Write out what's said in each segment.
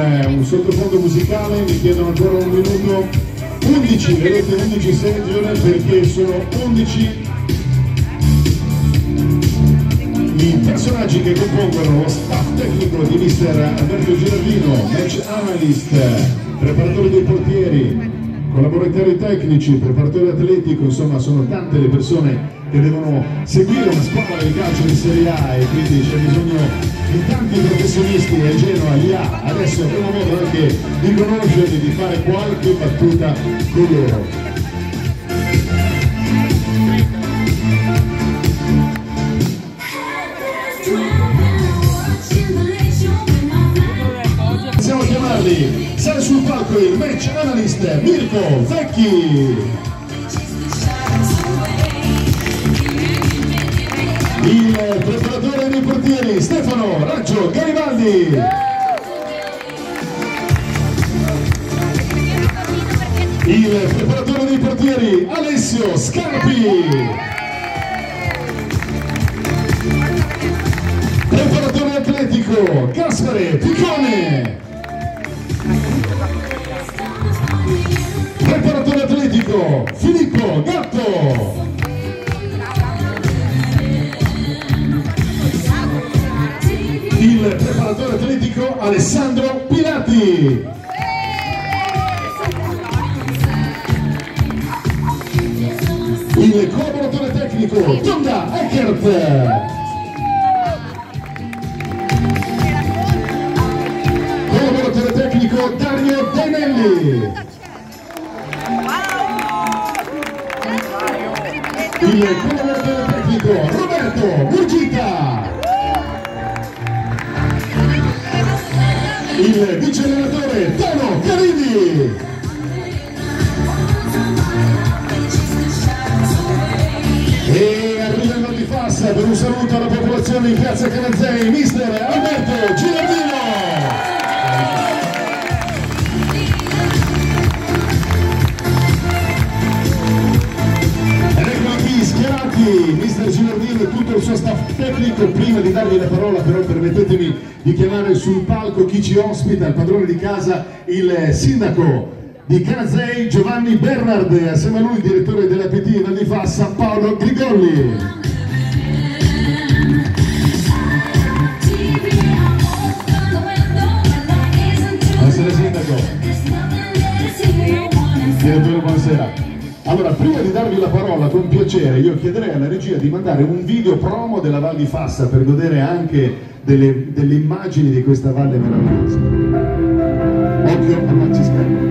Un sottofondo musicale, mi chiedono ancora un minuto. 11, vedete 11 seggiole perché sono 11 i personaggi che compongono lo staff tecnico di mister Alberto Girardino, match analyst, preparatore dei portieri, collaboratori tecnici, preparatore atletico, insomma sono tante le persone che devono seguire una squadra di calcio di Serie A e quindi c'è bisogno di tanti professionisti e Genoa li ha. Adesso avremo modo anche di conoscerli, di fare qualche battuta con loro. Possiamo chiamarli, sale sul palco il match analyst Mirko Vecchi, il preparatore dei portieri Stefano Raggio Garibaldi, il preparatore dei portieri Alessio Scarpi, preparatore atletico Gaspare Piccone, preparatore atletico Filippo Gatto, il preparatore atletico Alessandro Pilati, il collaboratore tecnico Tonda Eckert, collaboratore tecnico Dario Dainelli, il collaboratore tecnico Roberto Murgita, il vice allenatore Tono Carini, e arriva il Val di Fassa per un saluto alla popolazione in piazza Canazzei, mister Alberto Girardino. Ed ecco qui schierati mister Girardino e tutto il suo staff tecnico. Prima di dargli la parola però permettetemi di chiamare sul palco chi ci ospita, il padrone di casa, il sindaco di Canazzei Giovanni Bernard, e assieme a lui il direttore dell'APT Val di Fassa Paolo Grigolli. Buonasera sindaco. Direttore, buonasera. Allora, prima di darvi la parola, con piacere, io chiederei alla regia di mandare un video promo della Val di Fassa per godere anche delle immagini di questa valle meravigliosa. Occhio al maxischermo.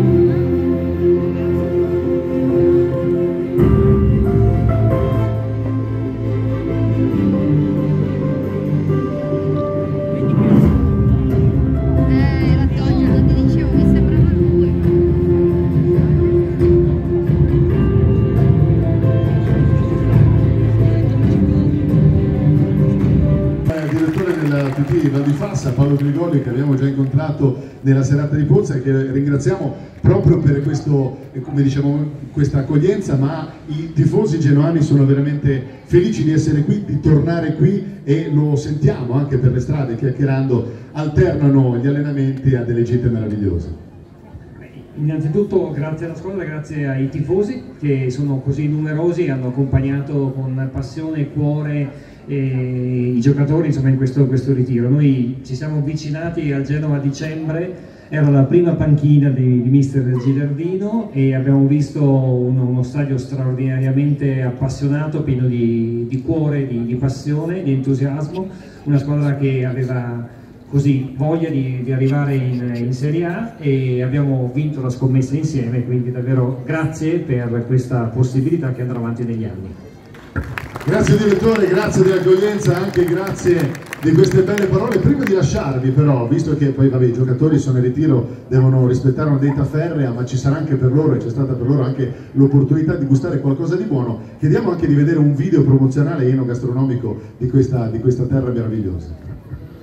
Val di Fassa, Paolo Grigolli, che abbiamo già incontrato nella serata di Pozza e che ringraziamo proprio per questo, come diciamo, questa accoglienza, ma i tifosi genoani sono veramente felici di essere qui, di tornare qui, e lo sentiamo anche per le strade, chiacchierando, alternano gli allenamenti a delle gite meravigliose. Innanzitutto grazie alla squadra, grazie ai tifosi che sono così numerosi e hanno accompagnato con passione e cuore i giocatori, insomma, in questo ritiro. Noi ci siamo avvicinati al Genova a dicembre, era la prima panchina di mister Girardino e abbiamo visto uno stadio straordinariamente appassionato, pieno di cuore, di passione, di entusiasmo, una squadra che aveva così voglia di arrivare in Serie A, e abbiamo vinto la scommessa insieme, quindi davvero grazie per questa possibilità che andrà avanti negli anni. Grazie direttore, grazie dell'accoglienza, anche grazie di queste belle parole. Prima di lasciarvi però, visto che poi vabbè, i giocatori sono in ritiro, devono rispettare una dieta ferrea, ma ci sarà anche per loro e c'è stata per loro anche l'opportunità di gustare qualcosa di buono, chiediamo anche di vedere un video promozionale enogastronomico di questa terra meravigliosa.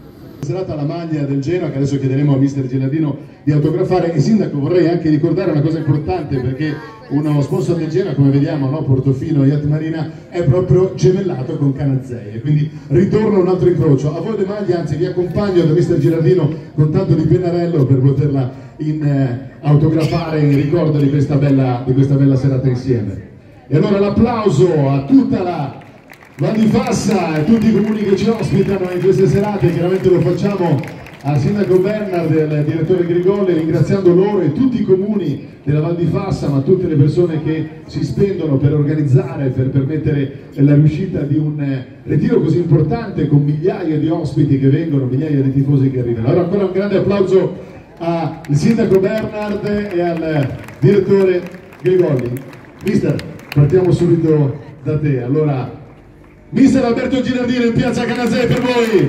Serata la maglia del Genoa, che adesso chiederemo a mister Gilardino di autografare. E sindaco, vorrei anche ricordare una cosa importante, perché uno sponsor del Genoa, come vediamo, no? Portofino Yacht Marina, è proprio gemellato con Canazei, e quindi ritorna un altro incrocio. A voi le maglie, anzi vi accompagno da mister Gilardino con tanto di pennarello per poterla autografare in ricordo di questa bella serata insieme. E allora l'applauso a tutta la Val di Fassa e tutti i comuni che ci ospitano in queste serate. Chiaramente lo facciamo al sindaco Bernard e al direttore Grigoli, ringraziando loro e tutti i comuni della Val di Fassa, ma tutte le persone che si spendono per organizzare, per permettere la riuscita di un ritiro così importante, con migliaia di ospiti che vengono, migliaia di tifosi che arrivano. Allora ancora un grande applauso al sindaco Bernard e al direttore Grigoli. Mister, partiamo subito da te. Allora, mister Alberto Gilardino in piazza Canazei per voi.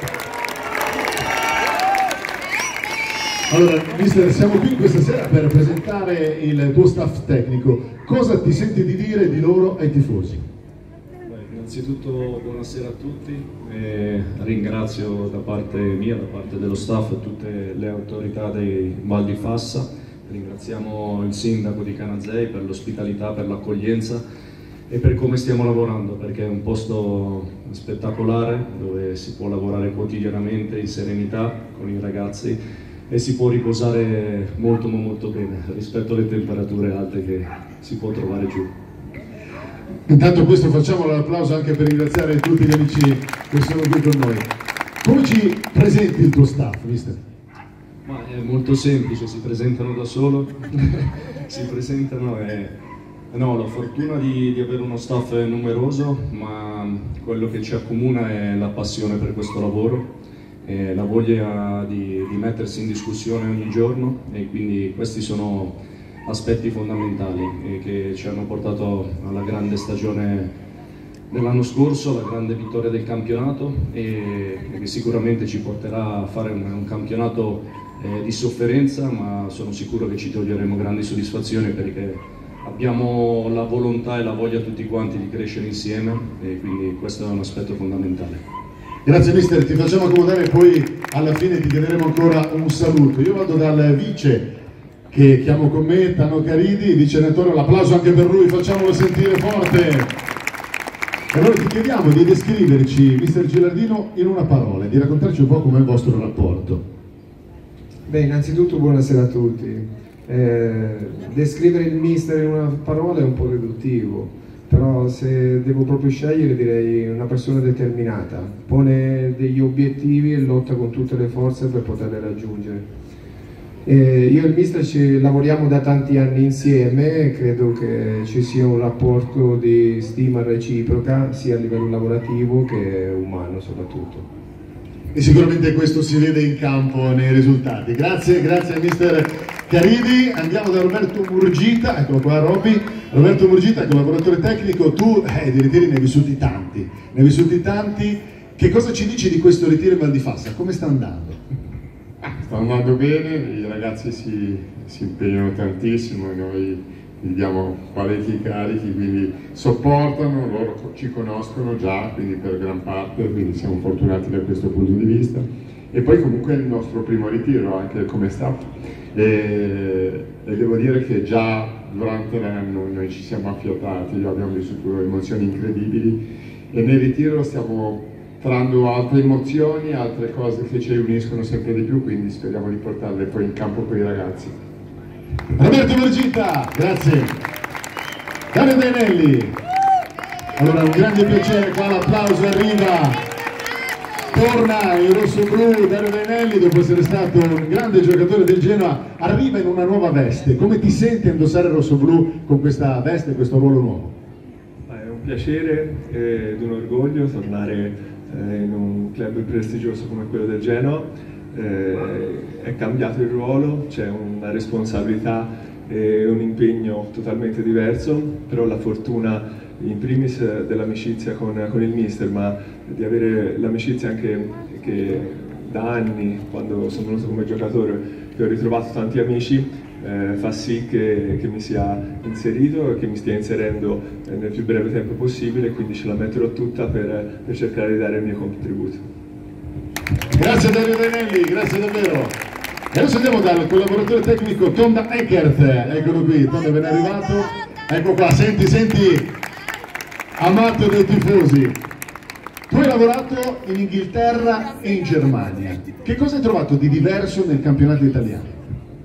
Allora, mister, siamo qui questa sera per presentare il tuo staff tecnico. Cosa ti senti di dire di loro ai tifosi? Innanzitutto buonasera a tutti, ringrazio da parte mia, da parte dello staff, tutte le autorità dei Val di Fassa. Ringraziamo il sindaco di Canazei per l'ospitalità, per l'accoglienza e per come stiamo lavorando, perché è un posto spettacolare dove si può lavorare quotidianamente in serenità con i ragazzi e si può riposare molto bene rispetto alle temperature alte che si può trovare giù. Intanto questo facciamo l'applauso anche per ringraziare tutti gli amici che sono qui con noi. Come ci presenti il tuo staff, mister? Ma è molto semplice, si presentano da solo, si presentano e... No, la fortuna di avere uno staff numeroso, ma quello che ci accomuna è la passione per questo lavoro, la voglia di mettersi in discussione ogni giorno, e quindi questi sono aspetti fondamentali che ci hanno portato alla grande stagione dell'anno scorso, alla grande vittoria del campionato, e che sicuramente ci porterà a fare un campionato di sofferenza, ma sono sicuro che ci toglieremo grandi soddisfazioni, perché abbiamo la volontà e la voglia tutti quanti di crescere insieme, e quindi questo è un aspetto fondamentale. Grazie mister, ti facciamo accomodare e poi alla fine ti chiederemo ancora un saluto. Io vado dal vice, che chiamo con me, Tano Caridi, vice rettore, l'applauso anche per lui, facciamolo sentire forte. E allora ti chiediamo di descriverci, mister Gilardino, in una parola, di raccontarci un po' com'è il vostro rapporto. Beh, innanzitutto buonasera a tutti. Descrivere il mister in una parola è un po' riduttivo, però se devo proprio scegliere direi una persona determinata, pone degli obiettivi e lotta con tutte le forze per poterli raggiungere. Io e il mister ci lavoriamo da tanti anni insieme e credo che ci sia un rapporto di stima reciproca sia a livello lavorativo che umano soprattutto. E sicuramente questo si vede in campo nei risultati. Grazie al mister Caridi. Andiamo da Roberto Murgita, eccolo qua Robby. Roberto Murgita, collaboratore tecnico, tu di ritiri ne hai vissuti tanti, che cosa ci dici di questo ritiro in Val di Fassa? Come sta andando? Sta andando bene, i ragazzi si impegnano tantissimo, noi gli diamo parecchi carichi, quindi sopportano, loro ci conoscono già, quindi per gran parte, quindi siamo fortunati da questo punto di vista. E poi comunque è il nostro primo ritiro anche come staff, e devo dire che già durante l'anno noi ci siamo affiatati, abbiamo vissuto emozioni incredibili, e nel ritiro stiamo trarendo altre emozioni, altre cose che ci uniscono sempre di più, quindi speriamo di portarle poi in campo con i ragazzi. Roberto Murgita, grazie. Dario Dainelli. Allora, un grande piacere, qua l'applauso arriva. Torna in rosso-blu Dario Dainelli, dopo essere stato un grande giocatore del Genoa, arriva in una nuova veste. Come ti senti a indossare il rosso-blu con questa veste, questo ruolo nuovo? È un piacere ed un orgoglio tornare in un club prestigioso come quello del Genoa. È cambiato il ruolo, c'è una responsabilità e un impegno totalmente diverso, però la fortuna in primis dell'amicizia con il mister, ma di avere l'amicizia anche che da anni, quando sono venuto come giocatore, che ho ritrovato tanti amici, fa sì che mi sia inserito e che mi stia inserendo nel più breve tempo possibile, quindi ce la metterò tutta per cercare di dare il mio contributo. Grazie a Dario Rainelli, grazie davvero. E adesso andiamo dal collaboratore tecnico Tonda Eckert, eccolo qui, Tonda è ben arrivato, ecco qua, senti, amato dei tifosi. Tu hai lavorato in Inghilterra e in Germania, che cosa hai trovato di diverso nel campionato italiano?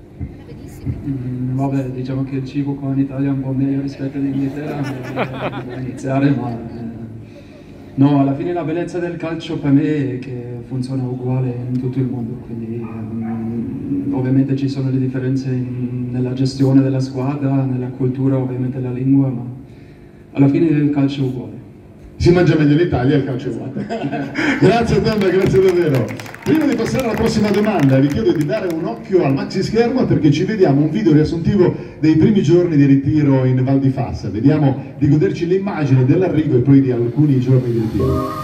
Vabbè, diciamo che il cibo qua in Italia è un po' meglio rispetto all'Inghilterra per iniziare, ma no, alla fine la bellezza del calcio per me è che funziona uguale in tutto il mondo, quindi ovviamente ci sono le differenze nella gestione della squadra, nella cultura, ovviamente la lingua, ma alla fine il calcio è uguale. Si mangia meglio in Italia e il calcio è buono. Grazie Tonda, grazie davvero. Prima di passare alla prossima domanda vi chiedo di dare un occhio al maxi schermo perché ci vediamo un video riassuntivo dei primi giorni di ritiro in Val di Fassa. Vediamo di goderci le immagini dell'arrivo e poi di alcuni giorni di ritiro.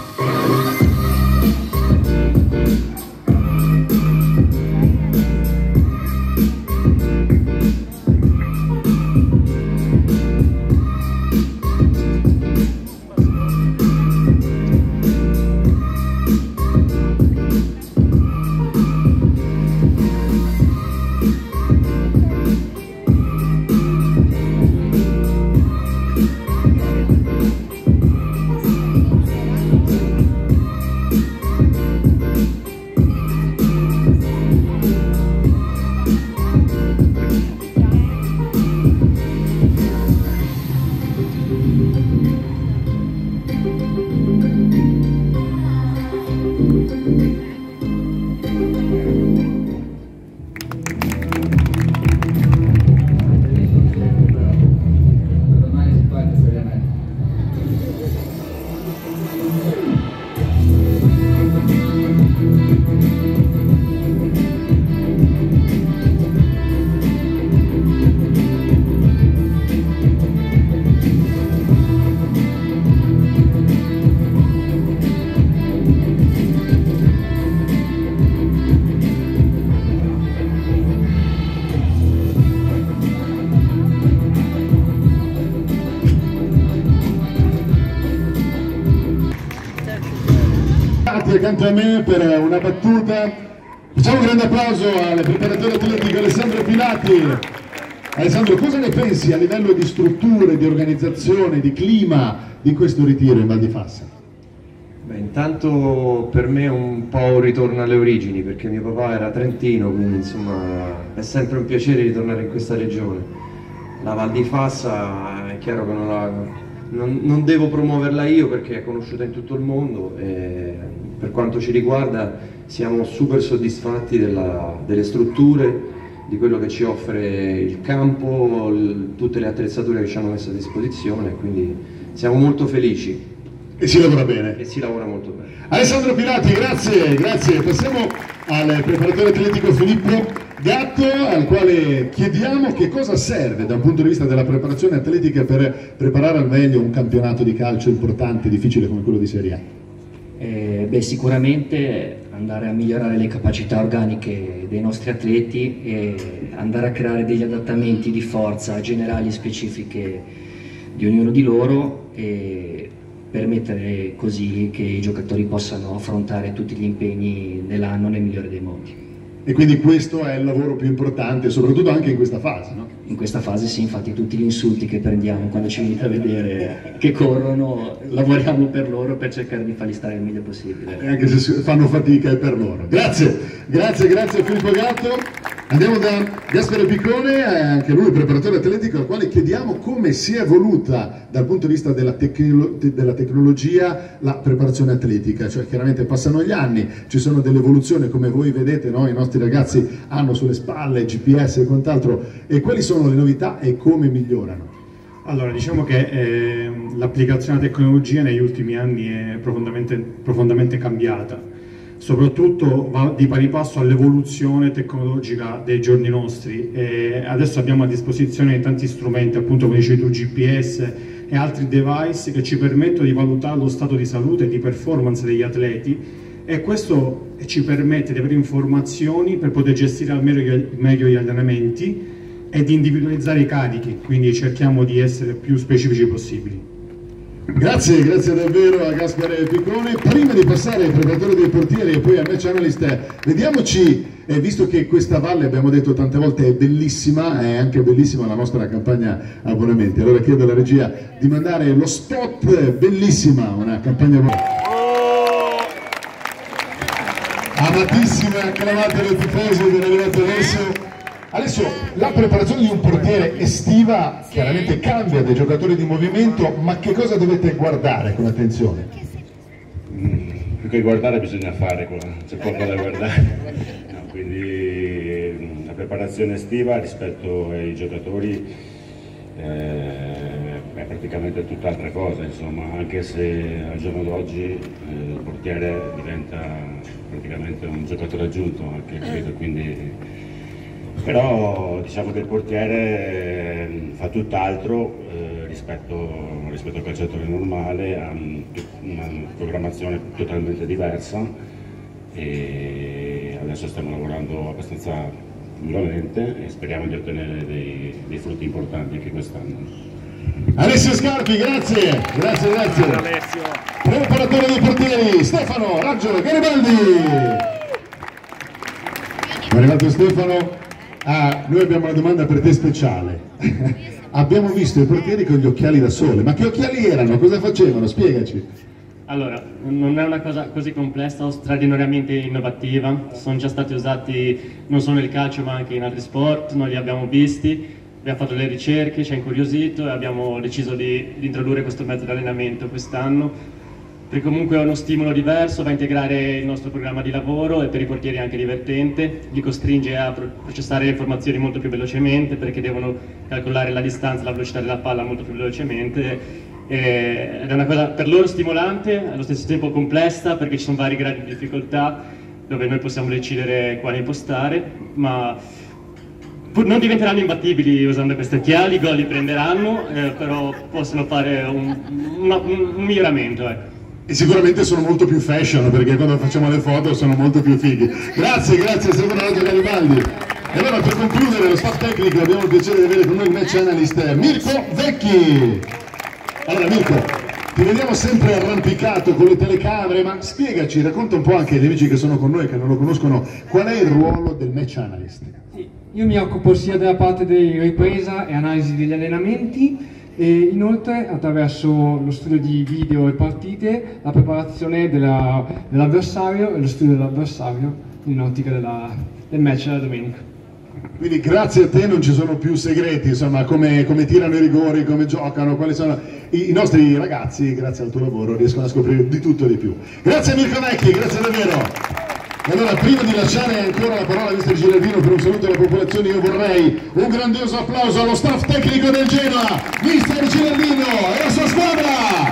Accanto a me per una battuta. Facciamo un grande applauso al preparatore atletico Alessandro Pilati. Alessandro, cosa ne pensi a livello di strutture, di organizzazione, di clima di questo ritiro in Val di Fassa? Beh, intanto per me è un po' un ritorno alle origini, perché mio papà era trentino, quindi insomma è sempre un piacere ritornare in questa regione. La Val di Fassa è chiaro che non devo promuoverla io perché è conosciuta in tutto il mondo e per quanto ci riguarda siamo super soddisfatti delle strutture, di quello che ci offre il campo, tutte le attrezzature che ci hanno messo a disposizione, quindi siamo molto felici. E si lavora bene. E si lavora molto bene. Alessandro Pilati, grazie, grazie. Passiamo al preparatore atletico Filippo Gatto, al quale chiediamo che cosa serve da un punto di vista della preparazione atletica per preparare al meglio un campionato di calcio importante, difficile come quello di Serie A. Sicuramente andare a migliorare le capacità organiche dei nostri atleti e andare a creare degli adattamenti di forza generali e specifiche di ognuno di loro e permettere così che i giocatori possano affrontare tutti gli impegni dell'anno nel migliore dei modi. E quindi questo è il lavoro più importante, soprattutto anche in questa fase, no? In questa fase sì, infatti tutti gli insulti che prendiamo quando ci venite a vedere che corrono, lavoriamo per loro per cercare di farli stare il meglio possibile. E anche se fanno fatica è per loro. Grazie, grazie, grazie a Filippo Gatto. Andiamo da Gaspare Piccone, anche lui preparatore atletico, al quale chiediamo come si è evoluta dal punto di vista della tecnologia la preparazione atletica, cioè chiaramente passano gli anni, ci sono delle evoluzioni come voi vedete, no? I nostri ragazzi hanno sulle spalle GPS e quant'altro, e quali sono le novità e come migliorano? Allora, diciamo che l'applicazione della tecnologia negli ultimi anni è profondamente cambiata. Soprattutto va di pari passo all'evoluzione tecnologica dei giorni nostri e adesso abbiamo a disposizione tanti strumenti, appunto come dicevi tu, GPS e altri device che ci permettono di valutare lo stato di salute e di performance degli atleti, e questo ci permette di avere informazioni per poter gestire al meglio gli allenamenti e di individualizzare i carichi, quindi cerchiamo di essere più specifici possibili. Grazie davvero a Gaspare Piccone. Prima di passare ai preparatori dei portieri e poi a match analyst, vediamoci, visto che questa valle, abbiamo detto tante volte, è bellissima, è anche bellissima la nostra campagna abbonamenti. Allora chiedo alla regia di mandare lo spot, bellissima, una campagna amatissima, acclamata dai tifosi dell'Allenato Alessio. Alessio, la preparazione di un portiere estiva chiaramente cambia dai giocatori di movimento, ma che cosa dovete guardare con attenzione? Più che guardare bisogna fare, c'è poco da guardare. No, quindi la preparazione estiva rispetto ai giocatori è praticamente tutt'altra cosa, insomma, anche se al giorno d'oggi il portiere diventa praticamente un giocatore aggiunto, anche credo, quindi... Però diciamo che il portiere fa tutt'altro rispetto al calciatore normale, ha una programmazione totalmente diversa e adesso stiamo lavorando abbastanza duramente e speriamo di ottenere dei frutti importanti anche quest'anno. Alessio Scarpi, grazie. Preparatore dei portieri, Stefano Raggio Garibaldi. È arrivato Stefano. Noi abbiamo una domanda per te speciale. Abbiamo visto i portieri con gli occhiali da sole, ma che occhiali erano? Cosa facevano? Spiegaci. Allora, non è una cosa così complessa o straordinariamente innovativa, sono già stati usati non solo nel calcio ma anche in altri sport, noi li abbiamo visti, abbiamo fatto le ricerche, ci ha incuriosito e abbiamo deciso di introdurre questo mezzo di allenamento quest'anno. Perché comunque è uno stimolo diverso, va a integrare il nostro programma di lavoro e per i portieri è anche divertente, li costringe a processare le informazioni molto più velocemente perché devono calcolare la distanza e la velocità della palla molto più velocemente ed è una cosa per loro stimolante, allo stesso tempo complessa perché ci sono vari gradi di difficoltà dove noi possiamo decidere quale impostare, ma non diventeranno imbattibili usando questi occhiali, i gol li prenderanno, però possono fare un miglioramento, ecco. E sicuramente sono molto più fashion perché quando facciamo le foto sono molto più fighi. Grazie Stefano Raggio Garibaldi. E allora per concludere lo staff tecnico abbiamo il piacere di avere con noi il match analyst Mirko Vecchi. Allora Mirko, ti vediamo sempre arrampicato con le telecamere, ma spiegaci, racconta un po' anche agli amici che sono con noi e che non lo conoscono, qual è il ruolo del match analyst? Io mi occupo sia della parte di ripresa e analisi degli allenamenti e inoltre attraverso lo studio di video e partite, la preparazione dell'avversario e lo studio dell'avversario in ottica del match della domenica. Quindi grazie a te non ci sono più segreti, insomma, come tirano i rigori, come giocano, quali sono i nostri ragazzi, grazie al tuo lavoro riescono a scoprire di tutto e di più. Grazie Mirko Vecchi, grazie davvero. E allora prima di lasciare ancora la parola a Mister Gilardino per un saluto alla popolazione, io vorrei un grandioso applauso allo staff tecnico del Genoa, Mister Gilardino e la sua squadra!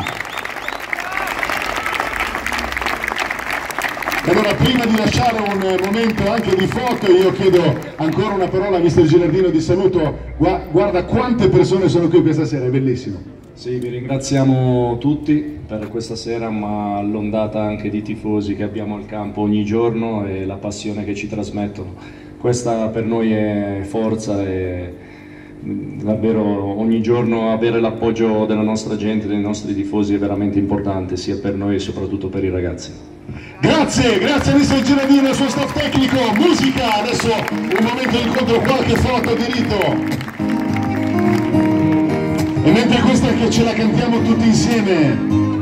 E allora prima di lasciare un momento anche di foto io chiedo ancora una parola a Mister Gilardino di saluto. Guarda quante persone sono qui questa sera, è bellissimo. Sì, vi ringraziamo tutti per questa sera, ma l'ondata anche di tifosi che abbiamo al campo ogni giorno e la passione che ci trasmettono. Questa per noi è forza e davvero ogni giorno avere l'appoggio della nostra gente, dei nostri tifosi è veramente importante, sia per noi e soprattutto per i ragazzi. Grazie Mister Gilardino e il suo staff tecnico. Musica, adesso un momento di incontro, qualche foto di rito. E mentre questa che ce la cantiamo tutti insieme,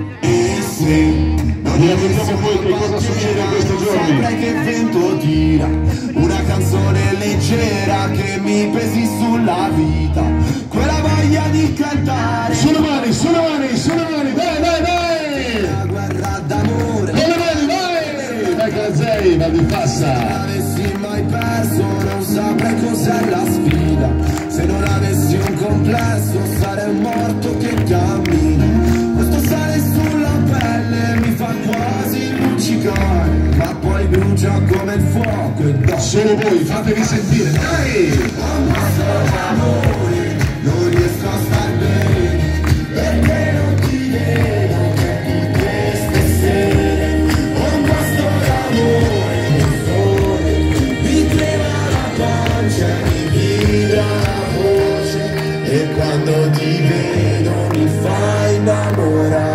vi raccontiamo poi che cosa succede in questi giorni. Saprei che vento tira, una canzone leggera che mi pesi sulla vita, quella voglia di cantare. Sulle mani, dai! La guerra d'amore. Con le mani, vai! Dai Calzei, Val di Fassa. Se non avessi mai perso, non saprei cos'è la sfida. Se non avessi un complesso, sarei morto che cammina. Questo sale sulla pelle mi fa quasi luccicare, ma poi brucia come il fuoco e dopo. Solo voi, fatevi sentire, dai! Un passo d'amore, non riesco a star bene, perché non ti vedo per tutte queste sere. Un passo d'amore, un sole, mi trema la pancia, mi vibra la voce, e quando ti vedo mi fai innamorare.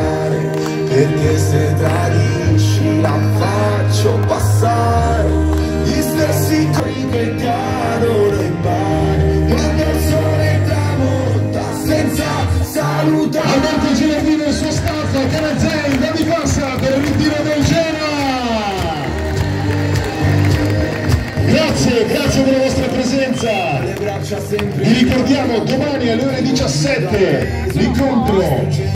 saluta Alberto Gilardino e il suo staff, Canazzei, Dani Passa per il ritiro del Genoa. Grazie per la vostra presenza. Vi ricordiamo domani alle ore 17 l'incontro